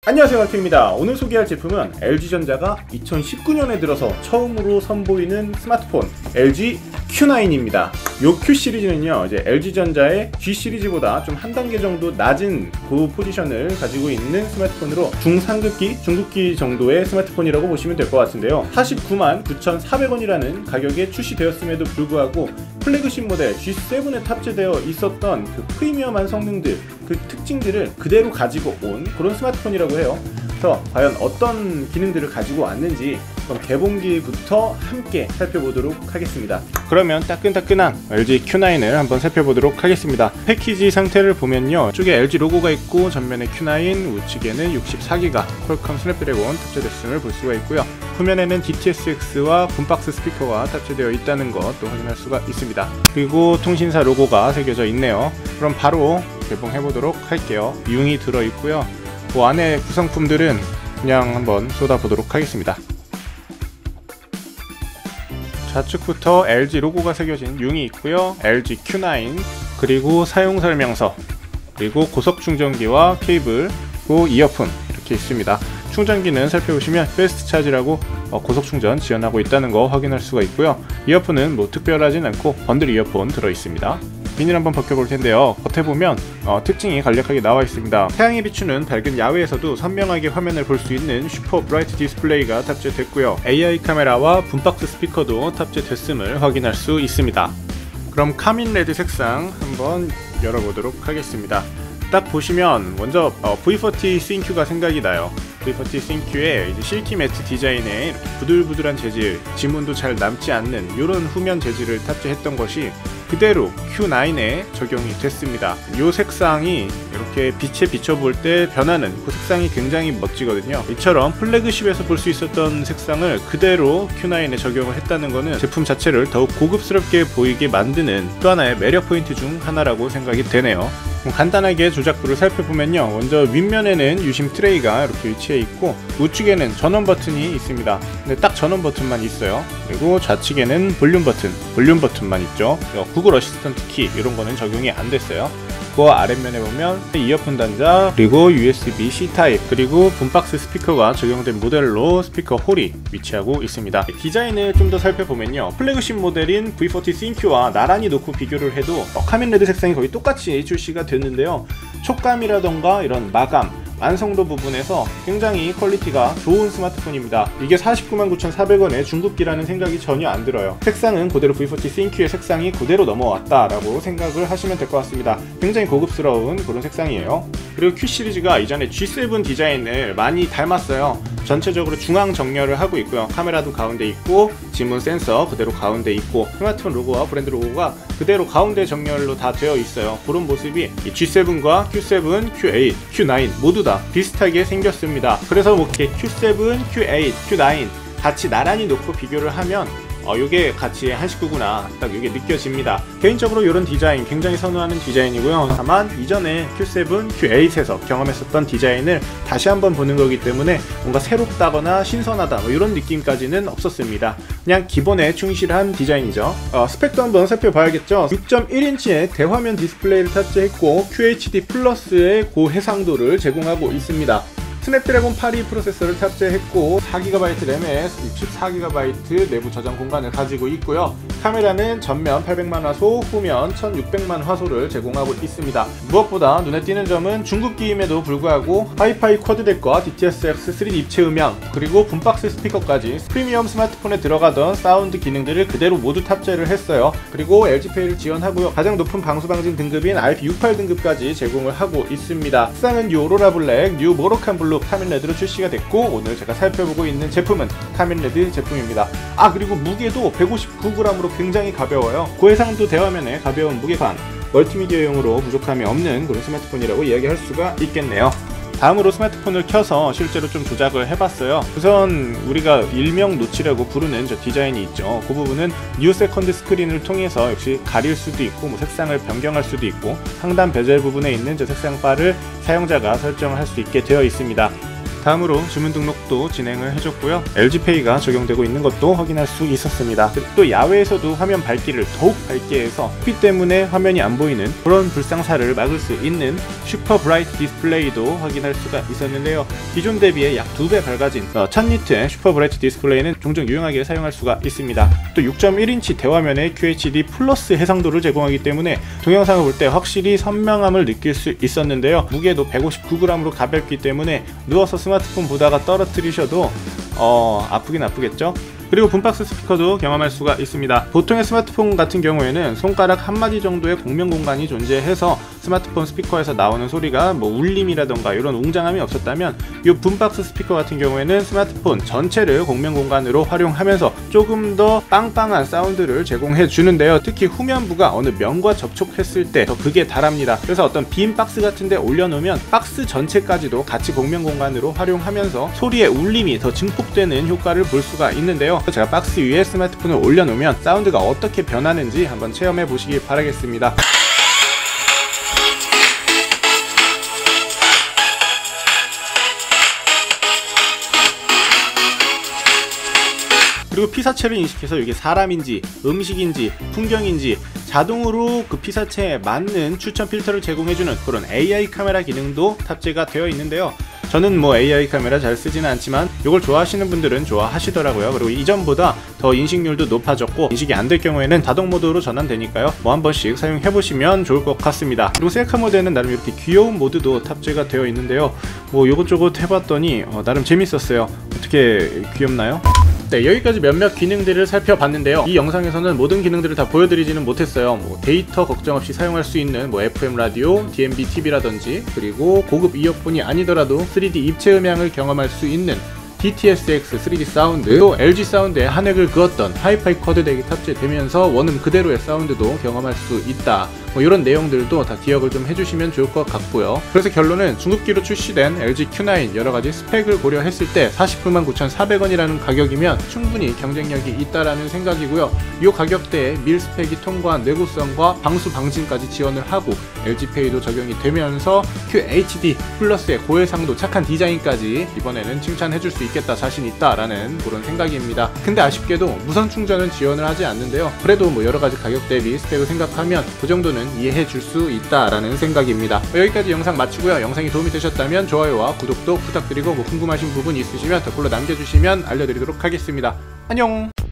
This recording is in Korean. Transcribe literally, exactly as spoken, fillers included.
안녕하세요, 갈피입니다. 오늘 소개할 제품은 엘지전자가 이천십구 년에 들어서 처음으로 선보이는 스마트폰 엘지 큐 나인입니다. 요 Q 시리즈는요, 이제 엘지전자의 G 시리즈보다 좀 한 단계 정도 낮은 그 포지션을 가지고 있는 스마트폰으로 중상급기, 중급기 정도의 스마트폰이라고 보시면 될 것 같은데요. 사십구만 구천사백 원이라는 가격에 출시되었음에도 불구하고 플래그십 모델 지 세븐에 탑재되어 있었던 그 프리미엄한 성능들, 그 특징들을 그대로 가지고 온 그런 스마트폰이라고 해요. 그래서 과연 어떤 기능들을 가지고 왔는지 그럼 개봉기부터 함께 살펴보도록 하겠습니다. 그러면 따끈따끈한 엘지 큐 나인을 한번 살펴보도록 하겠습니다. 패키지 상태를 보면요, 이쪽에 엘지 로고가 있고 전면에 큐 나인, 우측에는 육십사 기가 퀄컴 스냅드래곤 탑재됐음을 볼 수가 있고요. 후면에는 디 티 에스 엑스와 붐박스 스피커가 탑재되어 있다는 것도 확인할 수가 있습니다. 그리고 통신사 로고가 새겨져 있네요. 그럼 바로 개봉해보도록 할게요. 융이 들어있고요. 그 안에 구성품들은 그냥 한번 쏟아보도록 하겠습니다. 좌측부터 엘지 로고가 새겨진 융이 있고요. 엘지 큐 나인, 그리고 사용설명서, 그리고 고속충전기와 케이블, 그리고 이어폰 이렇게 있습니다. 충전기는 살펴보시면 패스트 차지라고 어, 고속충전 지원하고 있다는 거 확인할 수가 있고요. 이어폰은 뭐 특별하진 않고 번들 이어폰 들어있습니다. 비닐 한번 벗겨볼 텐데요. 겉에 보면 어, 특징이 간략하게 나와 있습니다. 태양이 비추는 밝은 야외에서도 선명하게 화면을 볼 수 있는 슈퍼 브라이트 디스플레이가 탑재됐고요. 에이 아이 카메라와 붐박스 스피커도 탑재됐음을 확인할 수 있습니다. 그럼 카민 레드 색상 한번 열어보도록 하겠습니다. 딱 보시면 먼저 어, 브이 포티 싱큐가 생각이 나요. 브이 포티 싱큐의 이제 실키 매트 디자인에 이렇게 부들부들한 재질, 지문도 잘 남지 않는 이런 후면 재질을 탑재했던 것이 그대로 큐 나인에 적용이 됐습니다. 이 색상이 이렇게 빛에 비춰볼 때 변하는 그 색상이 굉장히 멋지거든요. 이처럼 플래그십에서 볼 수 있었던 색상을 그대로 큐 나인에 적용을 했다는 것은 제품 자체를 더욱 고급스럽게 보이게 만드는 또 하나의 매력 포인트 중 하나라고 생각이 되네요. 간단하게 조작부를 살펴보면요, 먼저 윗면에는 유심 트레이가 이렇게 위치해 있고 우측에는 전원 버튼이 있습니다. 근데 딱 전원 버튼만 있어요. 그리고 좌측에는 볼륨 버튼, 볼륨 버튼만 있죠. 구글 어시스턴트 키 이런 거는 적용이 안 됐어요. 그 아랫면에 보면 이어폰 단자, 그리고 유에스비 씨 타입, 그리고 붐박스 스피커가 적용된 모델로 스피커 홀이 위치하고 있습니다. 디자인을 좀 더 살펴보면요, 플래그십 모델인 브이 포티 싱큐와 나란히 놓고 비교를 해도 카민 레드 색상이 거의 똑같이 출시가 됐는데요, 촉감이라던가 이런 마감, 완성도 부분에서 굉장히 퀄리티가 좋은 스마트폰입니다. 이게 사십구만 구천사백 원의 중급기라는 생각이 전혀 안 들어요. 색상은 그대로 브이 포티 싱큐의 색상이 그대로 넘어왔다 라고 생각을 하시면 될 것 같습니다. 굉장히 고급스러운 그런 색상이에요. 그리고 Q 시리즈가 이전에 지 세븐 디자인을 많이 닮았어요. 전체적으로 중앙 정렬을 하고 있고요. 카메라도 가운데 있고 지문 센서 그대로 가운데 있고 스마트폰 로고와 브랜드 로고가 그대로 가운데 정렬로 다 되어 있어요. 그런 모습이 지 세븐과 큐 세븐, 큐 에잇, 큐 나인 모두 다 비슷하게 생겼습니다. 그래서 뭐 이렇게 큐 세븐, 큐 에잇, 큐 나인 같이 나란히 놓고 비교를 하면 어, 요게 같이 한 식구구나 딱 요게 느껴집니다. 개인적으로 이런 디자인 굉장히 선호하는 디자인이고요. 다만 이전에 큐 세븐, 큐 에잇에서 경험했었던 디자인을 다시 한번 보는 거기 때문에 뭔가 새롭다거나 신선하다 뭐 이런 느낌까지는 없었습니다. 그냥 기본에 충실한 디자인이죠. 어, 스펙도 한번 살펴봐야겠죠. 육 점 일 인치의 대화면 디스플레이를 탑재했고 큐 에이치 디 플러스의 고해상도를 제공하고 있습니다. 스냅드래곤 팔 이 프로세서를 탑재했고 사 기가바이트 램에 육십사 기가바이트 내부 저장 공간을 가지고 있고요. 카메라는 전면 팔백만 화소, 후면 천육백만 화소를 제공하고 있습니다. 무엇보다 눈에 띄는 점은 중급기임에도 불구하고 하이파이 쿼드덱과 디 티 에스 엑스 쓰리 디 입체 음향, 그리고 붐박스 스피커까지 프리미엄 스마트폰에 들어가던 사운드 기능들을 그대로 모두 탑재를 했어요. 그리고 엘지페이를 지원하고요. 가장 높은 방수방진 등급인 아이피 육십팔 등급까지 제공을 하고 있습니다. 색상은 뉴 오로라 블랙, 뉴 모로칸 블루 카민 레드로 출시가 됐고 오늘 제가 살펴보고 있는 제품은 카민 레드 제품입니다. 아, 그리고 무게도 백오십구 그램으로 굉장히 가벼워요. 고해상도 대화면에 가벼운 무게감, 멀티미디어용으로 부족함이 없는 그런 스마트폰이라고 이야기할 수가 있겠네요. 다음으로 스마트폰을 켜서 실제로 좀 조작을 해봤어요. 우선 우리가 일명 노치라고 부르는 저 디자인이 있죠. 그 부분은 뉴 세컨드 스크린을 통해서 역시 가릴 수도 있고 뭐 색상을 변경할 수도 있고 상단 베젤 부분에 있는 저 색상 바를 사용자가 설정을 할 수 있게 되어 있습니다. 다음으로 주문 등록도 진행을 해줬고요. 엘지페이가 적용되고 있는 것도 확인할 수 있었습니다. 또 야외에서도 화면 밝기를 더욱 밝게 해서 햇빛 때문에 화면이 안 보이는 그런 불상사를 막을 수 있는 슈퍼 브라이트 디스플레이도 확인할 수가 있었는데요. 기존 대비에 약 두 배 밝아진 천 니트의 슈퍼 브라이트 디스플레이는 종종 유용하게 사용할 수가 있습니다. 또 육 점 일 인치 대화면에 큐에이치디 플러스 해상도를 제공하기 때문에 동영상을 볼 때 확실히 선명함을 느낄 수 있었는데요. 무게도 백오십구 그램으로 가볍기 때문에 누워서 스마트폰 보다가 떨어뜨리셔도 어 아프긴 아프겠죠? 그리고 붐박스 스피커도 경험할 수가 있습니다. 보통의 스마트폰 같은 경우에는 손가락 한마디 정도의 공명 공간이 존재해서 스마트폰 스피커에서 나오는 소리가 뭐 울림이라던가 이런 웅장함이 없었다면 이 붐박스 스피커 같은 경우에는 스마트폰 전체를 공명 공간으로 활용하면서 조금 더 빵빵한 사운드를 제공해 주는데요. 특히 후면부가 어느 면과 접촉했을 때 더 극에 달합니다. 그래서 어떤 빈 박스 같은 데 올려놓으면 박스 전체까지도 같이 공명 공간으로 활용하면서 소리의 울림이 더 증폭되는 효과를 볼 수가 있는데요. 제가 박스 위에 스마트폰을 올려놓으면 사운드가 어떻게 변하는지 한번 체험해 보시기 바라겠습니다. 그리고 피사체를 인식해서 이게 사람인지 음식인지 풍경인지 자동으로 그 피사체에 맞는 추천 필터를 제공해주는 그런 에이아이 카메라 기능도 탑재가 되어 있는데요. 저는 뭐 에이아이 카메라 잘 쓰지는 않지만 이걸 좋아하시는 분들은 좋아하시더라고요. 그리고 이전보다 더 인식률도 높아졌고 인식이 안 될 경우에는 자동 모드로 전환되니까요. 뭐 한 번씩 사용해보시면 좋을 것 같습니다. 그리고 셀카 모드에는 나름 이렇게 귀여운 모드도 탑재가 되어 있는데요. 뭐 요것저것 해봤더니 어, 나름 재밌었어요. 어떻게 귀엽나요? 네, 여기까지 몇몇 기능들을 살펴봤는데요. 이 영상에서는 모든 기능들을 다 보여드리지는 못했어요. 뭐 데이터 걱정 없이 사용할 수 있는 뭐 에프엠 라디오, 디엠비 티비라든지 그리고 고급 이어폰이 아니더라도 쓰리디 입체 음향을 경험할 수 있는 디티에스엑스 쓰리디 사운드, 또 엘지 사운드에 한 획을 그었던 하이파이 쿼드 덱이 탑재되면서 원음 그대로의 사운드도 경험할 수 있다. 뭐 이런 내용들도 다 기억을 좀 해주시면 좋을 것 같고요. 그래서 결론은 중국기로 출시된 엘지 큐 나인 여러가지 스펙을 고려했을 때 사십구만 구천사백 원이라는 가격이면 충분히 경쟁력이 있다라는 생각이고요. 이 가격대에 밀 스펙이 통과한 내구성과 방수 방진까지 지원을 하고 엘지페이도 적용이 되면서 큐에이치디 플러스의 고해상도 착한 디자인까지 이번에는 칭찬해줄 수 있겠다, 자신 있다라는 그런 생각입니다. 근데 아쉽게도 무선 충전은 지원을 하지 않는데요. 그래도 뭐 여러가지 가격 대비 스펙을 생각하면 그 정도는 이해해 줄 수 있다라는 생각입니다. 여기까지 영상 마치고요. 영상이 도움이 되셨다면 좋아요와 구독도 부탁드리고 뭐 궁금하신 부분 있으시면 댓글로 남겨주시면 알려드리도록 하겠습니다. 안녕!